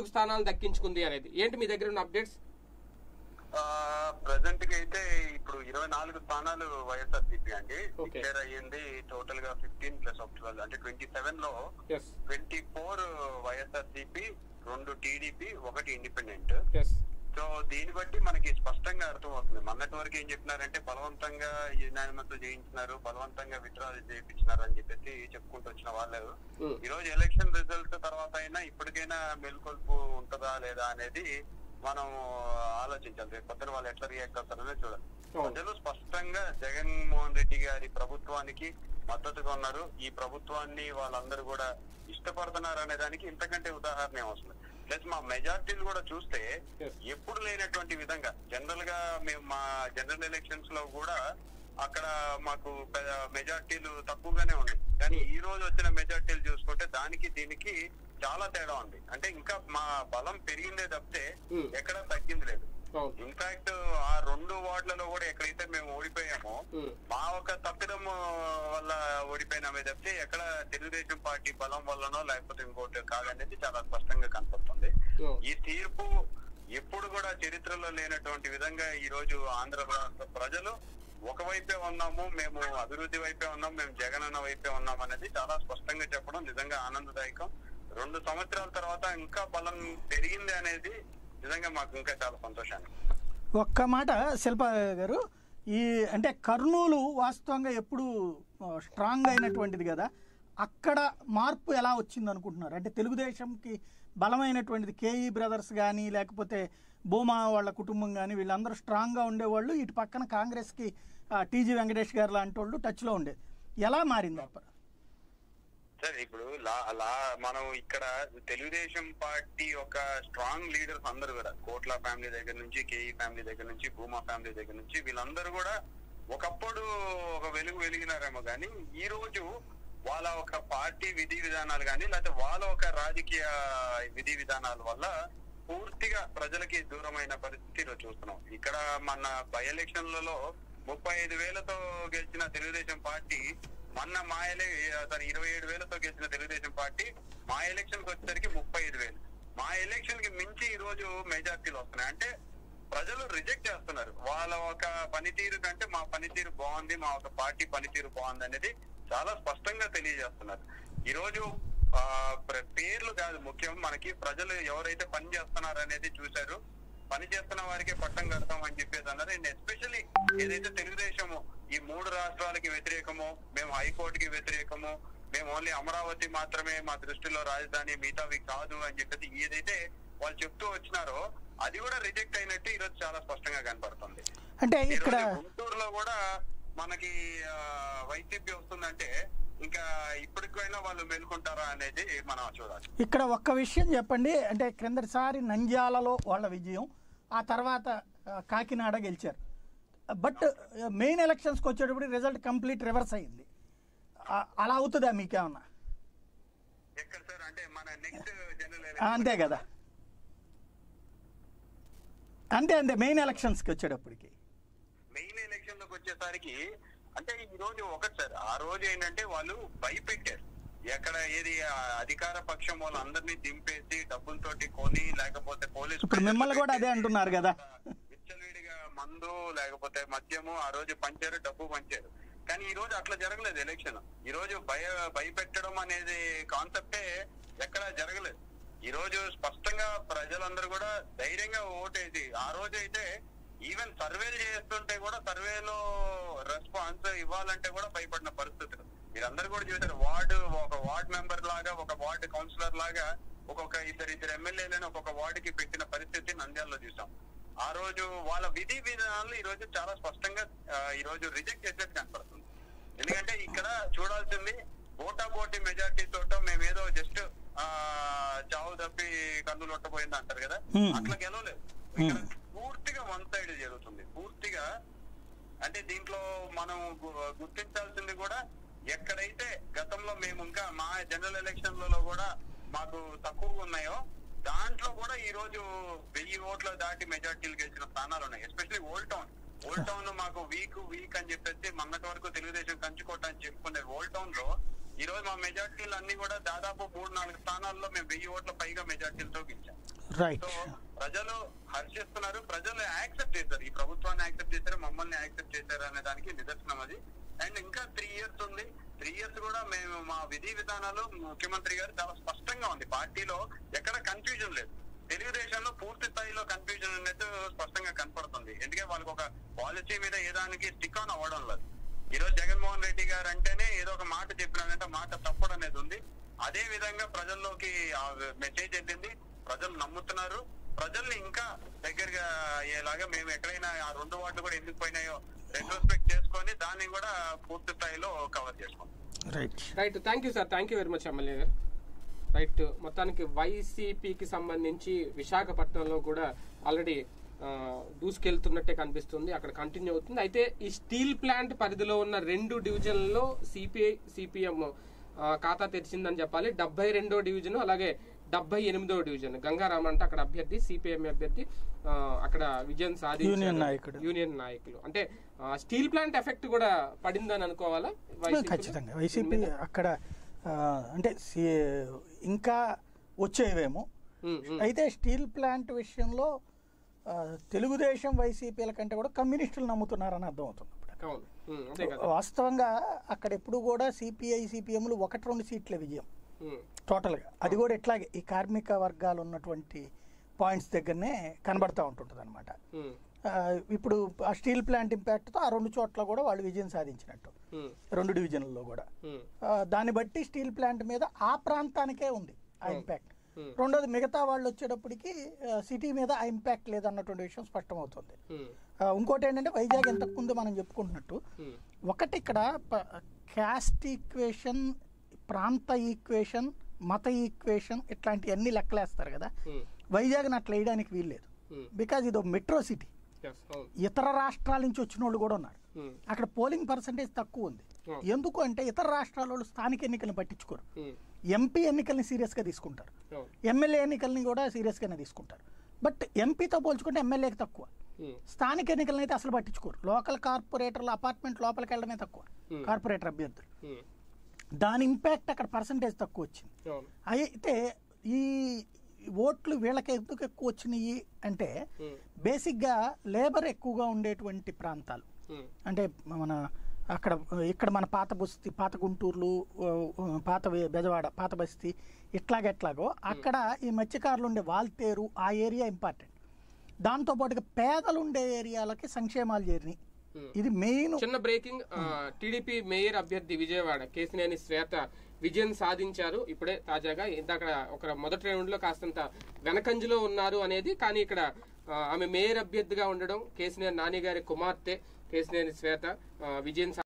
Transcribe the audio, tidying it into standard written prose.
24 స్థానాలు దక్కించుకుంది అనేది. ఏంటి మీ దగ్గర ఉన్న అప్డేట్స్? ప్రెసెంట్ గా అయితే ఇప్పుడు 24 స్థానాలు వైఎస్ఆర్సీపీ అండి డిక్లేర్ అయ్యింది. టోటల్ గా 15+12 అంటే 27 లో 24 వైఎస్ఆర్సీపీ, 2 టీడీపీ, 1 ఇండిపెండెంట్. సో దీన్ని బట్టి మనకి స్పష్టంగా అర్థమవుతుంది. మొన్నటి వరకు ఏం చెప్పినారంటే బలవంతంగా యునానిమస్ చేయించినారు, బలవంతంగా విత్డ్రాల్ చేయించినారు అని చెప్పేసి చెప్పుకుంటూ వచ్చిన వాళ్ళు ఈ రోజు ఎలక్షన్ రిజల్ట్ తర్వాత అయినా ఇప్పటికైనా మేల్కొల్పు ఉంటుందా లేదా అనేది మనం ఆలోచించాలి. రేపు పొద్దున వాళ్ళు ఎట్లా రియాక్ట్ అవుతారనే చూడాలి. ప్రజలు స్పష్టంగా జగన్మోహన్ రెడ్డి గారి ప్రభుత్వానికి మద్దతుగా ఉన్నారు. ఈ ప్రభుత్వాన్ని వాళ్ళందరూ కూడా ఇష్టపడుతున్నారు అనే దానికి ఇంతకంటే ఉదాహరణ ఏమవుతుంది. ప్లస్ మా మెజార్టీలు కూడా చూస్తే ఎప్పుడు లేనటువంటి విధంగా జనరల్ గా మేము మా జనరల్ ఎలక్షన్స్ లో కూడా అక్కడ మాకు మెజార్టీలు తక్కువగానే ఉన్నాయి. కానీ ఈ రోజు వచ్చిన మెజార్టీలు చూసుకుంటే దానికి దీనికి చాలా తేడా ఉంది. అంటే ఇంకా మా బలం పెరిగిందే తప్పితే ఎక్కడ తగ్గింది లేదు. ఇన్ఫాక్ట్ ఆ 2 వార్డులలో కూడా ఎక్కడైతే మేము ఓడిపోయామో మా ఒక తప్పిదం వల్ల ఓడిపోయినామే తప్పితే ఎక్కడ తెలుగుదేశం పార్టీ బలం వల్లనో లేకపోతే ఇంకోటి కాదనేది చాలా స్పష్టంగా కనపడుతుంది. ఈ తీర్పు ఎప్పుడు కూడా చరిత్రలో లేనటువంటి విధంగా ఈ రోజు ఆంధ్ర రాష్ట్ర ప్రజలు ఒకవైపే ఉన్నాము, మేము అభివృద్ధి వైపే ఉన్నాం, మేము జగనన్న వైపే ఉన్నాం అనేది చాలా స్పష్టంగా చెప్పడం నిజంగా ఆనందదాయకం. 2 సంవత్సరాల తర్వాత ఇంకా బలం పెరిగింది అనేది నిజంగా మాకు ఇంకా చాలా సంతోషాన్ని. ఒక్క మాట శిల్ప గారు, ఈ అంటే కర్నూలు వాస్తవంగా ఎప్పుడు స్ట్రాంగ్ అయినటువంటిది కదా, అక్కడ మార్పు ఎలా వచ్చింది అనుకుంటున్నారు? అంటే తెలుగుదేశంకి బలమైనటువంటిది కేఈ బ్రదర్స్ కానీ లేకపోతే భూమా వాళ్ళ కుటుంబం కానీ వీళ్ళందరూ స్ట్రాంగ్గా ఉండేవాళ్ళు, ఇటు పక్కన కాంగ్రెస్కి టీజీ వెంకటేష్ గారు లాంటి వాళ్ళు టచ్లో ఉండేది. ఎలా మారింది అప్పుడు? సరే, ఇప్పుడు మనం ఇక్కడ తెలుగుదేశం పార్టీ ఒక స్ట్రాంగ్ లీడర్స్ అందరూ కూడా కోట్ల ఫ్యామిలీ దగ్గర నుంచి, కేఈ ఫ్యామిలీ దగ్గర నుంచి, భూమా ఫ్యామిలీ దగ్గర నుంచి వీళ్ళందరూ కూడా ఒకప్పుడు ఒక వెలిగినారేమో కానీ ఈ రోజు వాళ్ళ ఒక పార్టీ విధి విధానాలు కానీ లేకపోతే వాళ్ళ ఒక రాజకీయ విధి విధానాల వల్ల పూర్తిగా ప్రజలకి దూరమైన పరిస్థితి చూస్తున్నాం. ఇక్కడ మన బై ఎలక్షన్లలో 35,000తో గెలిచిన తెలుగుదేశం పార్టీ మొన్న 27,000తో గెలిచిన తెలుగుదేశం పార్టీ మా ఎలక్షన్ కి వచ్చేసరికి 35,000. మా ఎలక్షన్ కి మించి ఈ రోజు మెజార్టీలు వస్తున్నాయి. అంటే ప్రజలు రిజెక్ట్ చేస్తున్నారు. వాళ్ళ ఒక పనితీరు కంటే మా పనితీరు బాగుంది, మా ఒక పార్టీ పనితీరు బాగుంది అనేది చాలా స్పష్టంగా తెలియజేస్తున్నారు. ఈ రోజు పేర్లు కాదు ముఖ్యం, మనకి ప్రజలు ఎవరైతే పని చేస్తున్నారు అనేది చూశారు. పని చేస్తున్న వారికే పట్టం కడతాం అని చెప్పేసి అన్నారు. అండ్ ఎస్పెషల్లీ ఏదైతే తెలుగుదేశము ఈ 3 రాష్ట్రాలకి వ్యతిరేకమో, మేము హైకోర్టుకి వ్యతిరేకము, మేము ఓన్లీ అమరావతి మాత్రమే మా దృష్టిలో రాజధాని, మిగతావి కాదు అని చెప్పేసి ఏదైతే వాళ్ళు చెప్తూ వచ్చినారో అది కూడా రిజెక్ట్ అయినట్టు ఈరోజు చాలా స్పష్టంగా కనపడుతుంది. అంటే ఇక్కడ గుంటూరులో కూడా మనకి వైసీపీ వస్తుందంటే ఇంకా ఇప్పటికైనా వాళ్ళు మేల్కొంటారా అనేది మనం చూడాలి. ఇక్కడ ఒక్క విషయం చెప్పండి, అంటే క్రిందటిసారి నంద్యాలలో వాళ్ళ విజయం, ఆ తర్వాత కాకినాడ గెలిచారు. బట్ మెయిన్ ఎలక్షన్స్కి వచ్చేటప్పుడు రిజల్ట్ కంప్లీట్ రివర్స్ అయ్యింది. అలా అవుతుందా మీకేమన్నా? అంతే కదా, అంతే మెయిన్ ఎలక్షన్స్కి వచ్చేటప్పటికి మెయిన్ ఎలక్షన్ లోకి వచ్చేసరికి అంటే ఈ రోజు ఒకసారి ఆ రోజు ఏంటంటే వాళ్ళు భయపెట్టారు. ఎక్కడ ఏది అధికార పక్షం వాళ్ళు అందరినీ దింపేసి డబ్బులతోటి కొని లేకపోతే పోలీసు ఇప్పుడు మిమ్మల్ని కూడా అదే అంటున్నారు కదా, విచ్చలవిడిగా మందు లేకపోతే మద్యము ఆ రోజు పంచారు, డబ్బు పంచారు. కానీ ఈ రోజు అట్లా జరగలేదు ఎలక్షన్. ఈ రోజు భయపెట్టడం అనేది కాన్సెప్టే ఎక్కడా జరగలేదు. ఈ రోజు స్పష్టంగా ప్రజలందరూ కూడా ధైర్యంగా ఓటేసి ఆ రోజు అయితే ఈవెన్ సర్వేలు చేస్తుంటే కూడా సర్వేలో రెస్పాన్స్ ఇవ్వాలంటే కూడా భయపడిన పరిస్థితులు మీరందరూ కూడా చూసారు. ఒక వార్డ్ మెంబర్ లాగా, ఒక వార్డు కౌన్సిలర్ లాగా ఒక్కొక్క ఇద్దరు ఎమ్మెల్యేలను ఒక్కొక్క వార్డుకి పెట్టిన పరిస్థితి నంద్యాలలో చూసాం. ఆ రోజు వాళ్ళ విధి విధానాలు ఈ రోజు చాలా స్పష్టంగా ఈ రోజు రిజెక్ట్ చేసేది కనపడుతుంది. ఎందుకంటే ఇక్కడ చూడాల్సింది ఓటాపోటీ మెజార్టీ తోట మేమేదో జస్ట్ చావు తప్పి కన్నులు ఒట్టపోయింది అంటారు కదా, అట్లా గెలవలేదు. ఇక్కడ పూర్తిగా వన్ సైడ్ జరుగుతుంది. పూర్తిగా అంటే దీంట్లో మనం గుర్తించాల్సింది కూడా ఎక్కడైతే గతంలో మేము ఇంకా మా జనరల్ ఎలక్షన్లలో కూడా మాకు తక్కువగా ఉన్నాయో దాంట్లో కూడా ఈ రోజు 1000 ఓట్ల దాటి మెజార్టీలు గెలిచిన స్థానాలు ఉన్నాయి. ఎస్పెషల్లీ ఓల్డ్ టౌన్ మాకు వీక్ అని చెప్పేసి మొన్నటి వరకు తెలుగుదేశం కంచుకోట అని చెప్పుకునే ఓల్డ్ టౌన్ లో ఈ రోజు మా మెజార్టీలు అన్ని కూడా దాదాపు 3-4 స్థానాల్లో మేము 1000 ఓట్ల పైగా మెజార్టీలతో గెలిచాం. రైట్. సో ప్రజలు హర్షిస్తున్నారు, ప్రజలు యాక్సెప్ట్ చేశారు, ఈ ప్రభుత్వాన్ని యాక్సెప్ట్ చేశారు, మమ్మల్ని యాక్సెప్ట్ చేశారు అనే దానికి నిదర్శనం అది. అండ్ ఇంకా 3 years ఉంది. 3 years కూడా మేము మా విధి విధానాలు ముఖ్యమంత్రి గారు చాలా స్పష్టంగా ఉంది. పార్టీలో ఎక్కడ కన్ఫ్యూజన్ లేదు. తెలుగుదేశంలో పూర్తి స్థాయిలో కన్ఫ్యూజన్ అనేది స్పష్టంగా కనపడుతుంది. ఎందుకంటే వాళ్ళకి ఒక పాలసీ మీద ఏదానికి స్టిక్ ఆన్ అవ్వడం లేదు. ఈ రోజు జగన్మోహన్ రెడ్డి గారు అంటేనే ఏదో ఒక మాట చెప్పినారంటే మాట తప్పడం అనేది ఉంది. అదే విధంగా ప్రజల్లోకి ఆ మెసేజ్ వెళ్ళింది, ప్రజలు నమ్ముతున్నారు. ప్రజల్ని ఇంకా దగ్గరగా అయ్యేలాగా మేము ఎక్కడైనా ఆ 2 వార్డులు కూడా ఎందుకు పోయినాయో రెట్రోస్పెక్ట్ చేసుకొని దాన్ని కూడా పూర్తి స్థాయిలో కవర్ చేసుకుంటాం. Right. Thank you sir, thank you very much MLA గారు. రైట్. మొత్తానికి వైసీపీకి సంబంధించి విశాఖపట్నంలో కూడా ఆల్రెడీ దూసుకెళ్తున్నట్టే కనిపిస్తుంది, అక్కడ కంటిన్యూ అవుతుంది. అయితే ఈ స్టీల్ ప్లాంట్ పరిధిలో ఉన్న 2 డివిజన్లలో సిపిఐ సిపిఎం ఖాతా తెరిచిందని చెప్పాలి. 72వ డివిజన్ అలాగే 78వ డివిజన్ గంగారాం అంటే అక్కడ అభ్యర్థి, సిపిఎం అభ్యర్థి అక్కడ విజయం సాధించారు యూనియన్ నాయకులు. అంటే స్టీల్ ప్లాంట్ ఎఫెక్ట్ కూడా పడిందని అనుకోవాలా? ఖచ్చితంగా వైసీపీ అక్కడ అంటే ఇంకా వచ్చేవేమో. అయితే స్టీల్ ప్లాంట్ విషయంలో తెలుగుదేశం వైసీపీల కంటే కూడా కమ్యూనిస్టులు నమ్ముతున్నారని అర్థమవుతుంది. వాస్తవంగా అక్కడ ఎప్పుడు కూడా సిపిఐ సిపిఎంలు 1-2 సీట్ల విజయం టోటల్గా. అది కూడా ఎట్లాగే ఈ కార్మిక వర్గాలు ఉన్నటువంటి పాయింట్స్ దగ్గరనే కనబడతా ఉంటుంటుంది అనమాట. ఇప్పుడు ఆ స్టీల్ ప్లాంట్ ఇంపాక్ట్తో ఆ 2 చోట్ల కూడా వాళ్ళు విజయం సాధించినట్టు 2 డివిజన్లలో కూడా. దాన్ని బట్టి స్టీల్ ప్లాంట్ మీద ఆ ప్రాంతానికే ఉంది ఆ ఇంపాక్ట్. రెండోది మిగతా వాళ్ళు వచ్చేటప్పటికి సిటీ మీద ఆ ఇంపాక్ట్ లేదన్నటువంటి విషయం స్పష్టమవుతుంది. ఇంకోటి ఏంటంటే వైజాగ్ ఎంతకు ముందు మనం చెప్పుకుంటున్నట్టు ఒకటి ఇక్కడ క్యాస్ట్ ఈక్వేషన్, ప్రాంత ఈక్వేషన్, మత ఈక్వేషన్ ఇట్లాంటివన్నీ లెక్కలేస్తారు కదా. వైజాగ్ని అట్లా వేయడానికి వీల్లేదు. బికాజ్ ఇది మెట్రో సిటీ, ఇతర రాష్ట్రాల నుంచి వచ్చిన వాళ్ళు కూడా ఉన్నారు. అక్కడ పోలింగ్ పర్సంటేజ్ తక్కువ ఉంది. ఎందుకు అంటే ఇతర రాష్ట్రాల వాళ్ళు స్థానిక ఎన్నికలను పట్టించుకోరు, ఎంపీ ఎన్నికల్ని సీరియస్గా తీసుకుంటారు, ఎమ్మెల్యే ఎన్నికల్ని కూడా సీరియస్గానే తీసుకుంటారు. బట్ ఎంపీతో పోల్చుకుంటే ఎమ్మెల్యేకి తక్కువ, స్థానిక ఎన్నికలను అయితే అసలు పట్టించుకోరు. లోకల్ కార్పొరేటర్లు అపార్ట్మెంట్ లోపలికి వెళ్ళడమే తక్కువ కార్పొరేటర్ అభ్యర్థులు. దాని ఇంపాక్ట్ అక్కడ పర్సంటేజ్ తక్కువ వచ్చింది. అయితే ఈ ఓట్లు వీళ్ళకి ఎందుకు ఎక్కువ వచ్చినాయి అంటే బేసిక్గా లేబర్ ఎక్కువగా ఉండేటువంటి ప్రాంతాలు, అంటే మన అక్కడ ఇక్కడ మన పాత బస్తీ, పాత గుంటూరులు, పాత బెజవాడ, పాత బస్తీ ఇట్లాగెట్లాగో అక్కడ ఈ మత్స్యకారులు ఉండే వాల్తేరు ఆ ఏరియా ఇంపార్టెంట్. దాంతోపాటుగా పేదలు ఉండే ఏరియాలకి సంక్షేమాలు చేరినాయి. ఇది మెయిన్. చిన్న బ్రేకింగ్, టీడీపీ మేయర్ అభ్యర్థి విజయవాడ కేశినేని శ్వేత విజయం సాధించారు ఇప్పుడే తాజాగా. ఇందాక ఒక మొదటి రౌండ్ లో కాస్తంత వెనకంజలో ఉన్నారు అనేది, కానీ ఇక్కడ ఆమె మేయర్ అభ్యర్థిగా ఉండడం, కేశినేని నాని గారి కుమార్తె కేశినేని శ్వేత విజయం